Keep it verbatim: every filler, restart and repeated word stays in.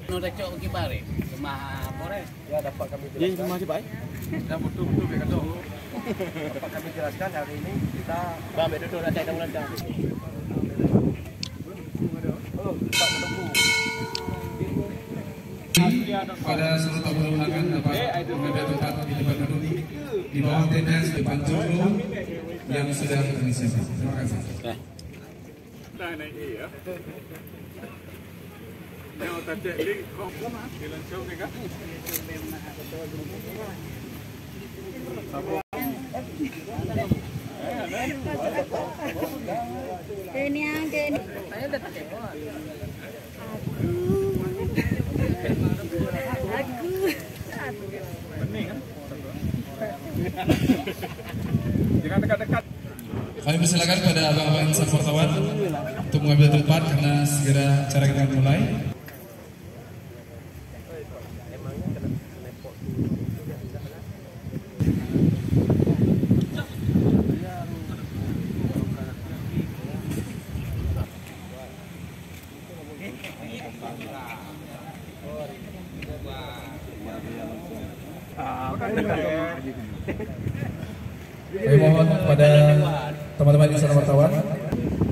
Norekco kibare, rumah Polres. Ya dapat kami jelaskan. Jadi rumah siapa? Ya betul-betul begitu. Dapat kami jelaskan hari ini kita Bang, bedo tuh ada yang ada. oh, Pak menunggu. Pada seluruh tamu undangan dapat mengambil tempat di depan gedung di bawah tenda depan Jolo yang sudah kami siapkan. Terima kasih. Nah, ini iya. Yang tadi ini kok di langsung nih kan? Ini yang ini. Aku. Bening kan? Jangan dekat-dekat. Kami persilakan pada abang-abang insan wartawan untuk mengambil tempat karena segera acara kita akan mulai. Saya mohon kepada teman-teman insan wartawan